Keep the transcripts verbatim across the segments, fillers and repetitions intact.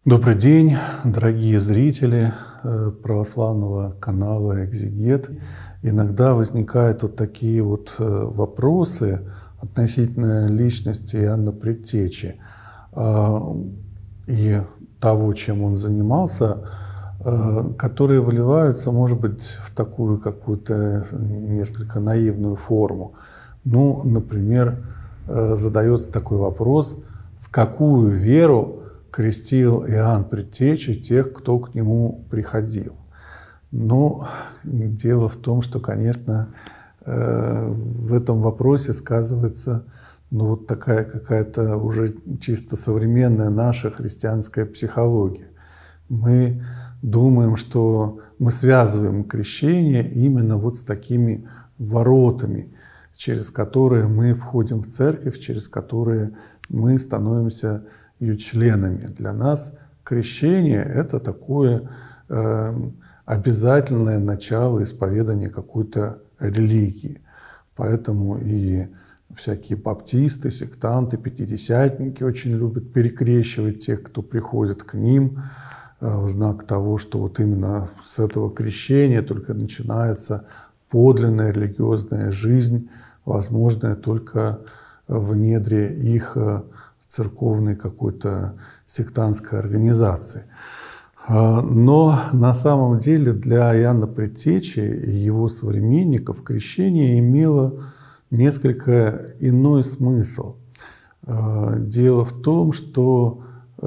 Добрый день, дорогие зрители православного канала «Экзегет». Иногда возникают вот такие вот вопросы относительно личности Иоанна Предтечи и того, чем он занимался, которые выливаются, может быть, в такую какую-то несколько наивную форму. Ну, например, задается такой вопрос: в какую веру крестил Иоанн Предтеча тех, кто к нему приходил? Ну, дело в том, что, конечно, в этом вопросе сказывается ну, вот такая какая-то уже чисто современная наша христианская психология. Мы думаем, что мы связываем крещение именно вот с такими воротами, через которые мы входим в церковь, через которые мы становимся ее членами. Для нас крещение — это такое э, обязательное начало исповедания какой-то религии. Поэтому и всякие баптисты, сектанты, пятидесятники очень любят перекрещивать тех, кто приходит к ним, э, в знак того, что вот именно с этого крещения только начинается подлинная религиозная жизнь, возможная только в недре их церковной какой-то сектантской организации. Но на самом деле для Иоанна Предтечи и его современников крещение имело несколько иной смысл. Дело в том, что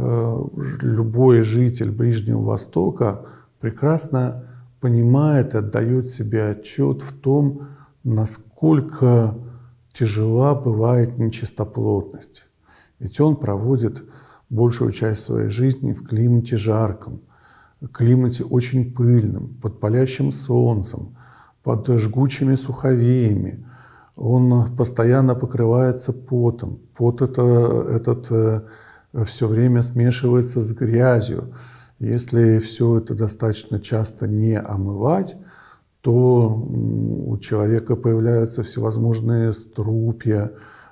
любой житель Ближнего Востока прекрасно понимает и отдает себе отчет в том, насколько тяжела бывает нечистоплотность. Ведь он проводит большую часть своей жизни в климате жарком, климате очень пыльном, под палящим солнцем, под жгучими суховеями. Он постоянно покрывается потом. Пот это, этот э, все время смешивается с грязью. Если все это достаточно часто не омывать, то у человека появляются всевозможные струпья,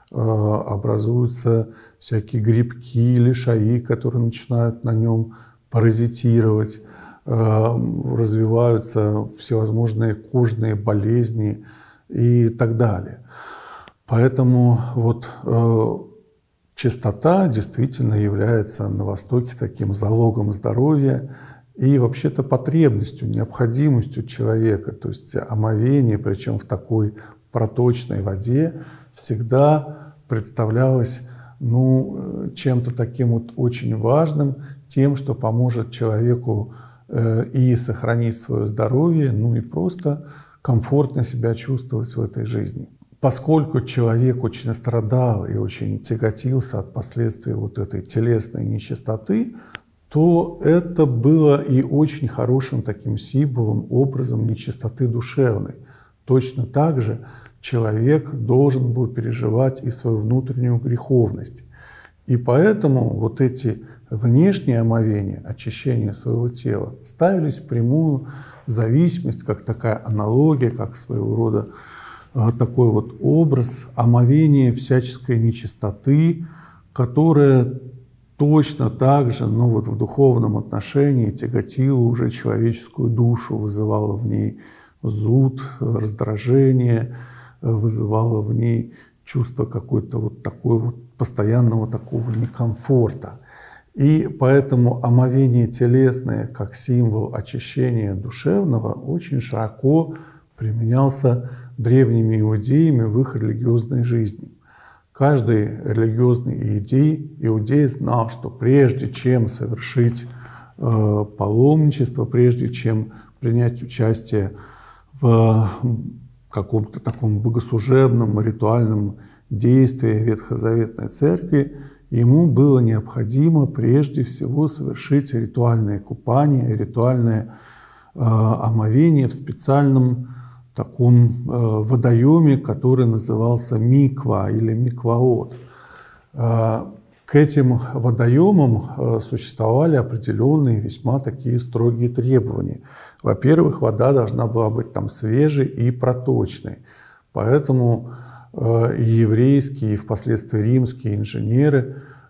образуются всякие грибки, лишаи, которые начинают на нем паразитировать, развиваются всевозможные кожные болезни и так далее. Поэтому вот чистота действительно является на Востоке таким залогом здоровья и вообще-то потребностью, необходимостью человека. То есть омовение, причем в такой проточной воде, всегда представлялось ну, чем-то таким вот очень важным, тем, что поможет человеку э, и сохранить свое здоровье, ну и просто комфортно себя чувствовать в этой жизни. Поскольку человек очень страдал и очень тяготился от последствий вот этой телесной нечистоты, то это было и очень хорошим таким символом, образом нечистоты душевной. Точно так же человек должен был переживать и свою внутреннюю греховность. И поэтому вот эти внешние омовения, очищение своего тела, ставились в прямую зависимость, как такая аналогия, как своего рода такой вот образ омовения всяческой нечистоты, которая точно так же, ну вот в духовном отношении тяготила уже человеческую душу, вызывала в ней зуд, раздражение, вызывало в ней чувство какой-то вот такой вот постоянного такого некомфорта. И поэтому омовение телесное, как символ очищения душевного, очень широко применялся древними иудеями в их религиозной жизни. Каждый религиозный иудей, иудей знал, что прежде чем совершить э, паломничество, прежде чем принять участие в каком-то таком богослужебном, ритуальном действии Ветхозаветной Церкви, ему было необходимо прежде всего совершить ритуальное купание, ритуальное э, омовение в специальном таком э, водоеме, который назывался миква или микваот. Э, к этим водоемам э, существовали определенные весьма такие строгие требования. Во-первых, вода должна была быть там свежей и проточной. Поэтому э, и еврейские, и впоследствии римские инженеры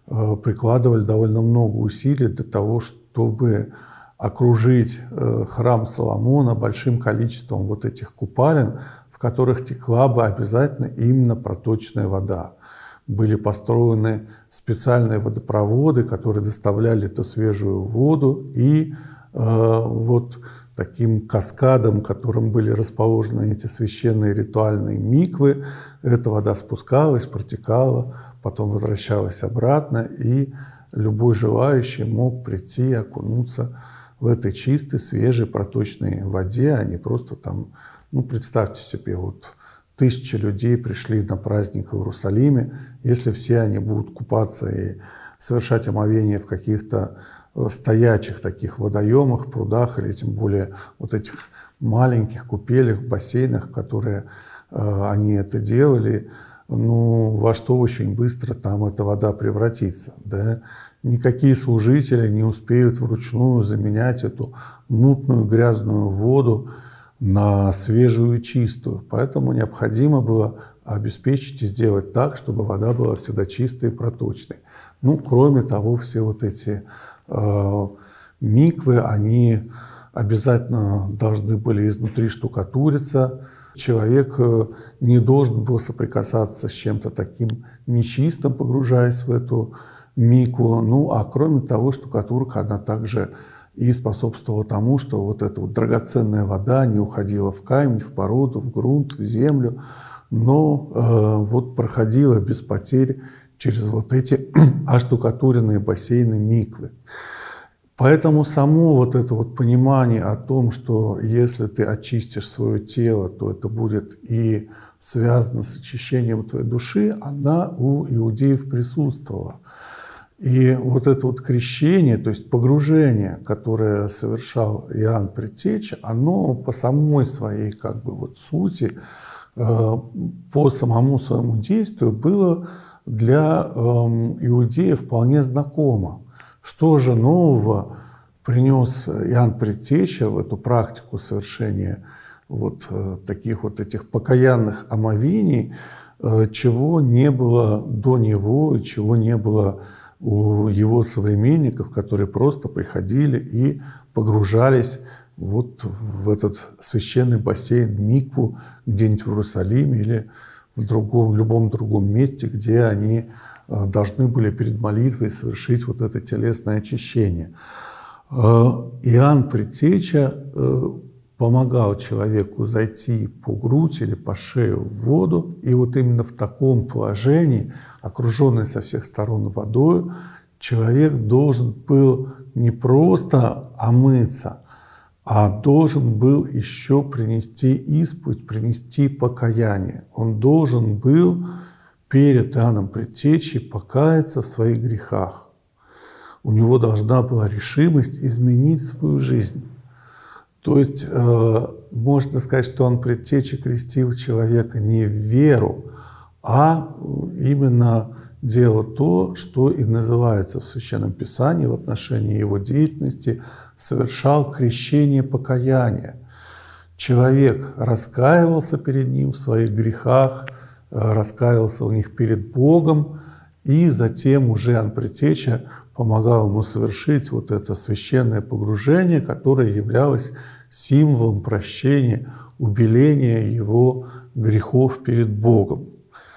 прикладывали довольно много усилий для того, чтобы окружить храм Соломона большим количеством вот этих купалин, в которых текла бы обязательно именно проточная вода. Были построены специальные водопроводы, которые доставляли эту свежую воду, и э, вот таким каскадом, которым были расположены эти священные ритуальные миквы, эта вода спускалась, протекала, потом возвращалась обратно, и любой желающий мог прийти и окунуться в этой чистой, свежей, проточной воде, а не просто там, ну, представьте себе, вот тысячи людей пришли на праздник в Иерусалиме, если все они будут купаться и совершать омовение в каких-то стоячих таких водоемах, прудах, или тем более вот этих маленьких купелях, бассейнах, в которые э, они это делали, ну, во что очень быстро там эта вода превратится, да? Никакие служители не успеют вручную заменять эту мутную грязную воду на свежую и чистую. Поэтому необходимо было обеспечить и сделать так, чтобы вода была всегда чистой и проточной. Ну, кроме того, все вот эти э, миквы, они обязательно должны были изнутри штукатуриться. Человек не должен был соприкасаться с чем-то таким нечистым, погружаясь в эту микву. Ну, а кроме того, штукатурка, она также и способствовала тому, что вот эта вот драгоценная вода не уходила в камень, в породу, в грунт, в землю, но э, вот проходила без потерь через вот эти оштукатуренные бассейны миквы. Поэтому само вот это вот понимание о том, что если ты очистишь свое тело, то это будет и связано с очищением твоей души, она у иудеев присутствовала. И вот это вот крещение, то есть погружение, которое совершал Иоанн Предтеча, оно по самой своей как бы вот сути, по самому своему действию было для иудеев вполне знакомо. Что же нового принес Иоанн Предтеча в эту практику совершения вот таких вот этих покаянных омовений, чего не было до него, чего не было у его современников, которые просто приходили и погружались вот в этот священный бассейн, микву, где-нибудь в Иерусалиме или в другом, в любом другом месте, где они должны были перед молитвой совершить вот это телесное очищение. Иоанн Предтеча помогал человеку зайти по грудь или по шею в воду, и вот именно в таком положении, окруженный со всех сторон водой, человек должен был не просто омыться, а должен был еще принести исповедь, принести покаяние. Он должен был перед Иоанном Предтечей покаяться в своих грехах. У него должна была решимость изменить свою жизнь. То есть, э, можно сказать, что он Предтеча крестил человека не в веру, а именно делал то, что и называется в Священном Писании в отношении его деятельности, совершал крещение покаяния. Человек раскаивался перед ним в своих грехах, раскаивался в них перед Богом, и затем уже Иоанн Предтеча помогал ему совершить вот это священное погружение, которое являлось символом прощения, убеления его грехов перед Богом.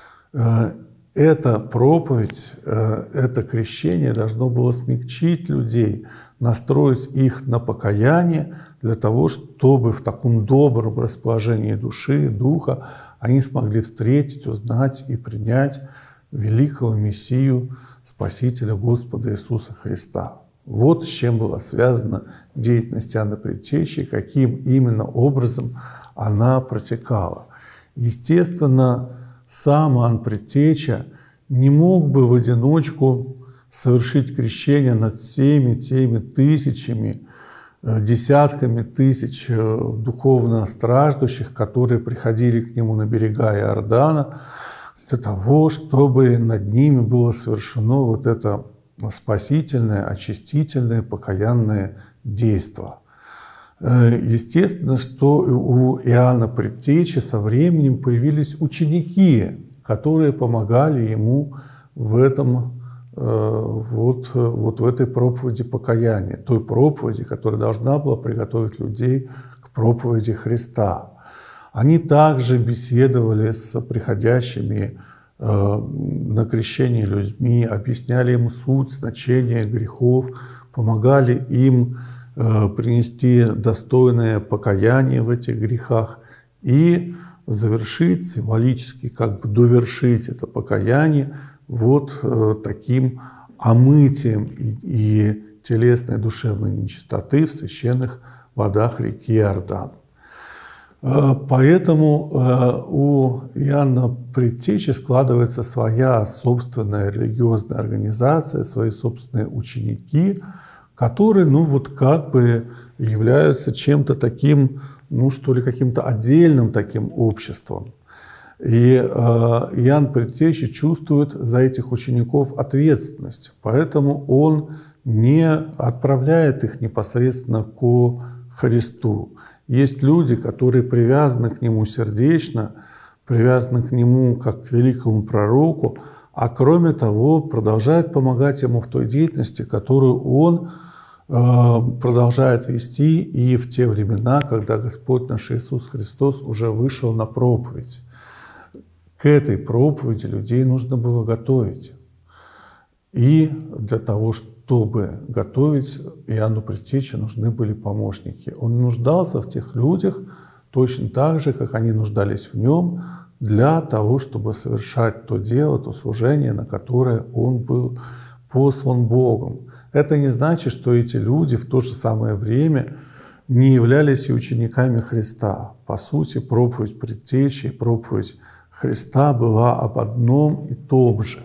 Эта проповедь, это крещение должно было смягчить людей, настроить их на покаяние для того, чтобы в таком добром расположении души и духа они смогли встретить, узнать и принять великого Мессию, Спасителя Господа Иисуса Христа. Вот с чем была связана деятельность Иоанна Предтечи, каким именно образом она протекала. Естественно, сам Иоанн Предтеча не мог бы в одиночку совершить крещение над всеми теми тысячами, десятками тысяч духовно страждущих, которые приходили к нему на берега Иордана, для того, чтобы над ними было совершено вот это спасительное, очистительное, покаянное действие. Естественно, что у Иоанна Предтечи со временем появились ученики, которые помогали ему в этом вот, вот в этой проповеди покаяния, той проповеди, которая должна была приготовить людей к проповеди Христа. Они также беседовали с приходящими на крещение людьми, объясняли им суть, значение грехов, помогали им принести достойное покаяние в этих грехах и завершить, символически как бы довершить это покаяние вот таким омытием и, и телесной и душевной нечистоты в священных водах реки Иордан. Поэтому у Иоанна Предтечи складывается своя собственная религиозная организация, свои собственные ученики, которые, ну вот как бы являются чем-то таким, ну что ли, каким-то отдельным таким обществом. И Иоанн Предтечи чувствует за этих учеников ответственность, поэтому он не отправляет их непосредственно ко Христу. Есть люди, которые привязаны к Нему сердечно, привязаны к Нему как к великому пророку, а кроме того продолжают помогать Ему в той деятельности, которую Он э, продолжает вести и в те времена, когда Господь наш Иисус Христос уже вышел на проповедь. К этой проповеди людей нужно было готовить. И для того, чтобы готовить Иоанну Предтече, нужны были помощники. Он нуждался в тех людях точно так же, как они нуждались в нем, для того, чтобы совершать то дело, то служение, на которое он был послан Богом. Это не значит, что эти люди в то же самое время не являлись и учениками Христа. По сути, проповедь Предтечи и проповедь Христа была об одном и том же.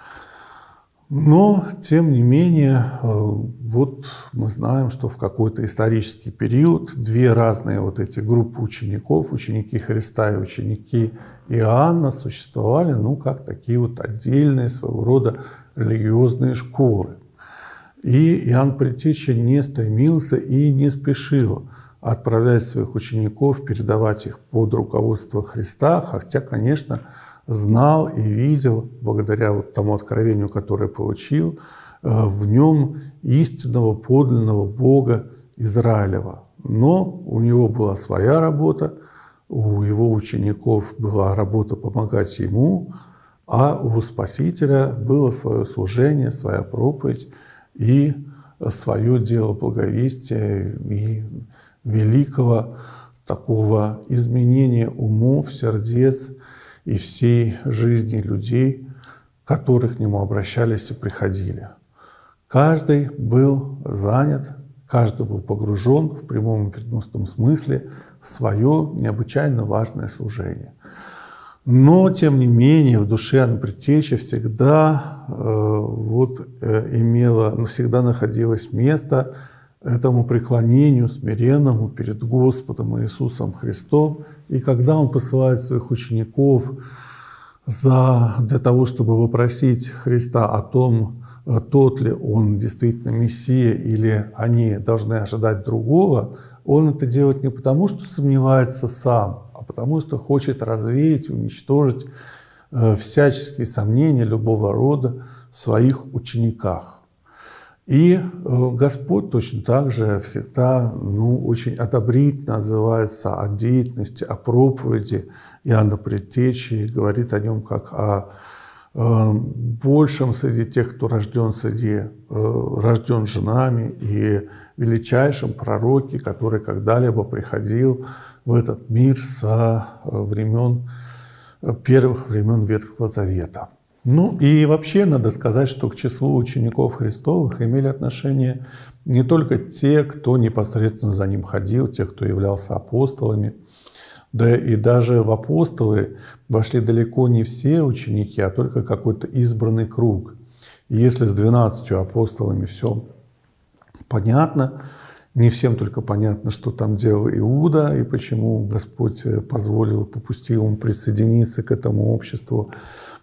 Но, тем не менее, вот мы знаем, что в какой-то исторический период две разные вот эти группы учеников, ученики Христа и ученики Иоанна, существовали, ну, как такие вот отдельные своего рода религиозные школы. И Иоанн Предтеча не стремился и не спешил отправлять своих учеников, передавать их под руководство Христа, хотя, конечно, знал и видел, благодаря вот тому откровению, которое получил, в нем истинного, подлинного Бога Израилева. Но у него была своя работа, у его учеников была работа помогать ему, а у Спасителя было свое служение, своя проповедь и свое дело благовестия и великого такого изменения умов, сердец и всей жизни людей, которые к нему обращались и приходили. Каждый был занят, каждый был погружен в прямом и переносном смысле в свое необычайно важное служение. Но, тем не менее, в душе Иоанна Предтечи всегда, э, вот, э, имело, всегда находилось место этому преклонению смиренному перед Господом Иисусом Христом. И когда Он посылает своих учеников за, для того, чтобы вопросить Христа о том, тот ли Он действительно Мессия или они должны ожидать другого, Он это делает не потому, что сомневается сам, а потому что хочет развеять, уничтожить всяческие сомнения любого рода в своих учениках. И Господь точно так же всегда, ну, очень одобрительно отзывается о деятельности, о проповеди Иоанна Предтечи, говорит о нем как о э, большем среди тех, кто рожден, среди, э, рожден женами, и величайшем пророке, который когда-либо приходил в этот мир со времен, первых времен Ветхого Завета. Ну и вообще надо сказать, что к числу учеников Христовых имели отношение не только те, кто непосредственно за ним ходил, те, кто являлся апостолами, да и даже в апостолы вошли далеко не все ученики, а только какой-то избранный круг. И если с двенадцатью апостолами все понятно, не всем только понятно, что там делал Иуда и почему Господь позволил, попустил ему присоединиться к этому обществу,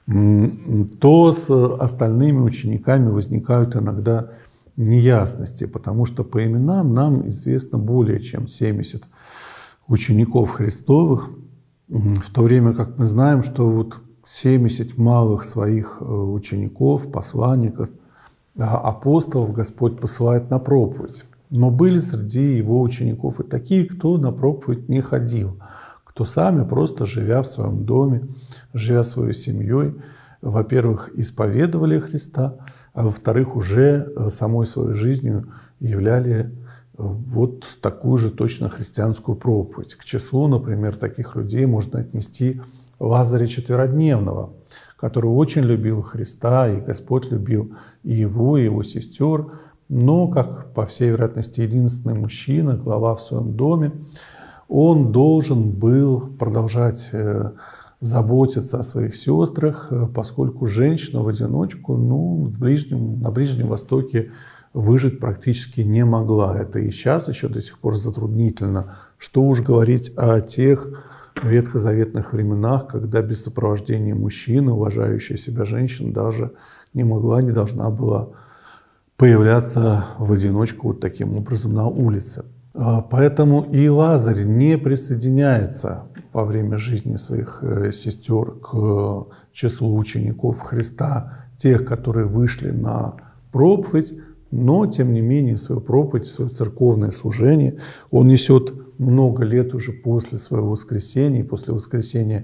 то с остальными учениками возникают иногда неясности, потому что по именам нам известно более чем семьдесят учеников Христовых, в то время как мы знаем, что вот семьдесят малых своих учеников, посланников, апостолов Господь посылает на проповедь. Но были среди его учеников и такие, кто на проповедь не ходил, кто сами просто, живя в своем доме, живя своей семьей, во-первых, исповедовали Христа, а во-вторых, уже самой своей жизнью являли вот такую же точно христианскую проповедь. К числу, например, таких людей можно отнести Лазаря Четверодневного, который очень любил Христа, и Господь любил и его, и его сестер, но, как по всей вероятности, единственный мужчина, глава в своем доме, он должен был продолжать заботиться о своих сестрах, поскольку женщина в одиночку ну, в Ближнем, на Ближнем Востоке выжить практически не могла. Это и сейчас еще до сих пор затруднительно. Что уж говорить о тех ветхозаветных временах, когда без сопровождения мужчины, уважающая себя женщина, даже не могла, не должна была появляться в одиночку вот таким образом на улице. Поэтому и Лазарь не присоединяется во время жизни своих сестер к числу учеников Христа, тех, которые вышли на проповедь, но, тем не менее, свою проповедь, свое церковное служение он несет много лет уже после своего воскресения, после воскресения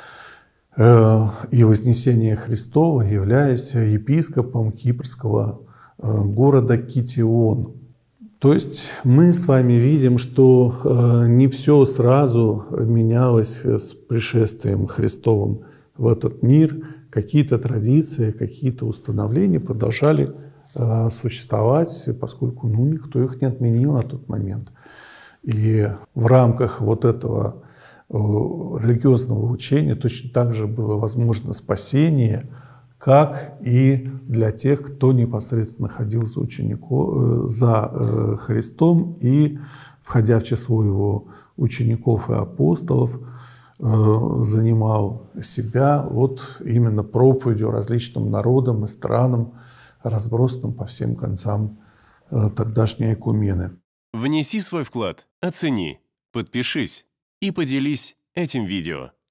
э, и вознесения Христова, являясь епископом кипрского э, города Китион. То есть мы с вами видим, что э, не все сразу менялось с пришествием Христовым в этот мир. Какие-то традиции, какие-то установления продолжали э, существовать, поскольку ну, никто их не отменил на тот момент. И в рамках вот этого э, религиозного учения точно так же было возможно спасение, как и для тех, кто непосредственно ходил за, учеников, за Христом и, входя в число его учеников и апостолов, занимал себя вот именно проповедью различным народам и странам, разбросанным по всем концам тогдашней Экумены. Внеси свой вклад, оцени, подпишись и поделись этим видео.